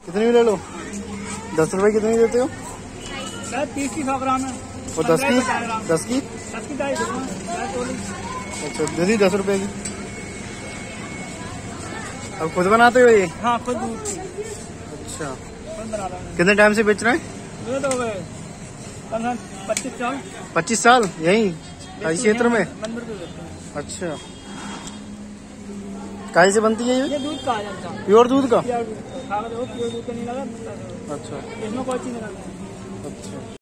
कितनी भी ले लो। 10 रुपए कितनी देते हो? 30 की 100 ग्राम है। और 10 की? 10 की? 10 की 250। अच्छा दीदी 10 रुपए की। अब खुद बनाते हो ये? हाँ खुद दूध की। अच्छा खुद बना रहा हूँ। कितने टाइम से बेच रहे हैं? ये तो हो गए 25 साल। 25 साल यहीं इस क्षेत्र में? मंदिर पे बेचते हैं। अच्छा काहे से बनती है ये दूध का आ जाता है। प्योर दूध का? प्योर दूध का नहीं लगा। अच्छा इसमें कोई चीज नहीं लगा। अच्छा